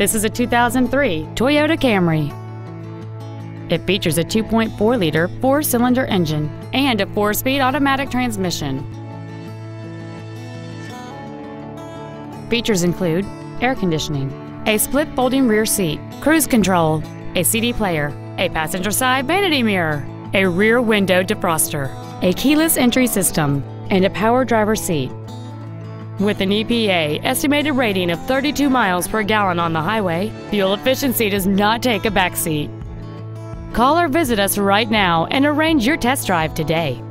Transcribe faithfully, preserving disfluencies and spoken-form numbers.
This is a two thousand three Toyota Camry. It features a two point four liter four-cylinder engine and a four-speed automatic transmission. Features include air conditioning, a split folding rear seat, cruise control, a C D player, a passenger side vanity mirror, a rear window defroster, a keyless entry system, and a power driver's seat. With an E P A estimated rating of thirty-two miles per gallon on the highway, fuel efficiency does not take a backseat. Call or visit us right now and arrange your test drive today.